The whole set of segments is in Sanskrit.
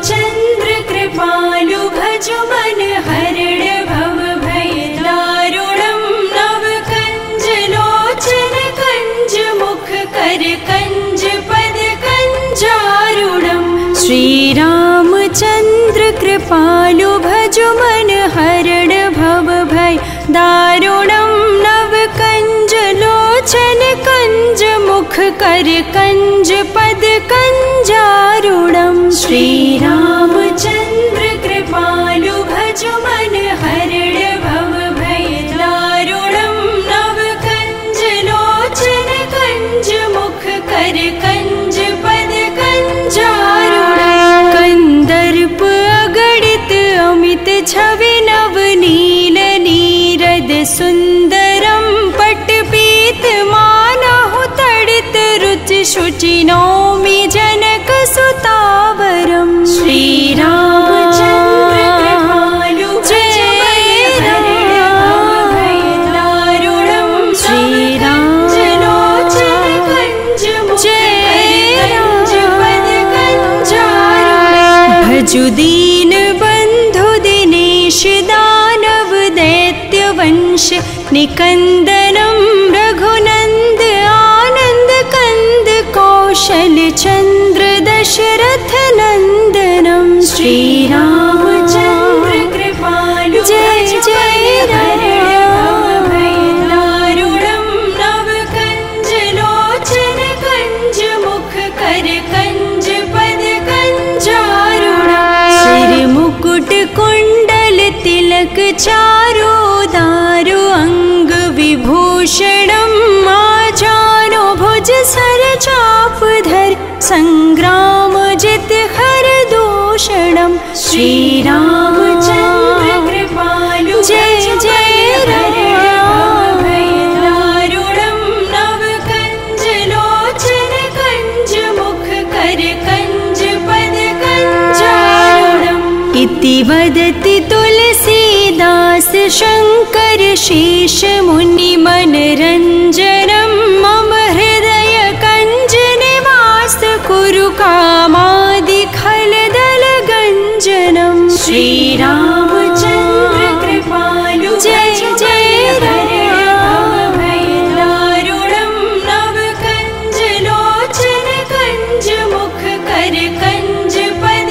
चंद्र कृपालु भजु मन हरण भव भय दारुणम नव कंज लोचन कंज मुख कर कंज पद कंजारुणम। श्री रामचंद्र कृपालु भजु मन हरण भव भय दारुणम नव कंज लोचन कंज मुख कर कंज पद कंजारुणम। श्री रामचंद्र कृपालु भजु मन हरण भव भय दारुणम नव कंज लोचन कंज मुख कर कंज पद कंजारुणम। कंदर्प अगणित अमित छवि नव नील नीरद सुंदरम पट पीत मानहु तड़ित रुचि शुचि नौमि जनक सुतावरम। श्री रामचंद्र कृपालु जय दारुणम श्री राम लोचन कंज मुख कंज पद कंजारुणम। भजु दीन बंधु दिनेश दानव दैत्य वंश निकंदनम रघुनंद आनंद कंद कौशल चंद्र दशरथ नंदनम। श्री रामचंद्र कृपालु जय जय राम भय दारुणम नव कंज लोचन कंज मुख कर कंज पद कंजारुणम। सिर मुकुट कुंडल तिलक चारो दारु अंग विभूषणम आजानो भुज सर चाप धर संग्राम जित हर दूषणम। श्री रामचंद्र कृपालु जय जय राम भय दारुणम नव कंज लोचन कंज मुख कर कंज पद कंजारुणम। इति वदति तुलसीदास शंकर शेष मुनि मनरंजनम मम हृदय कंज निवास कुरु कामादि खल दल गंजनम। श्री रामचंद्र कृपालु जय जय राम भय दारुणम नव कंज लोचन कंज मुख कर कंज पद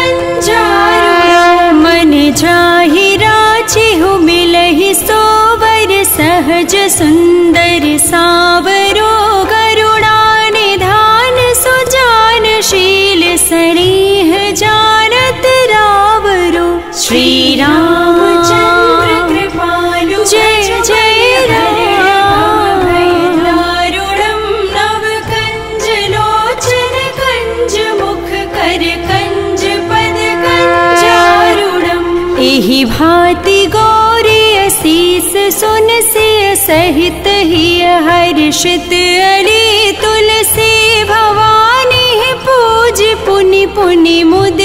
कंजारुणम। मन जाहि राचिहु मिलहि सोवर सहज सुंदर सावरो करुणा निधान सुजान शील सरीह जानत रावरो। श्री रामचंद्र कृपालु जय जय राम भय दारुणम नव कंज लोचन कंज मुख कर कंज पद कंजारुणम। एहि भांति गौरी असीस सुन से सहित ही हर्षित अली तुलसी भवानी पूज पुनि पुनि मुद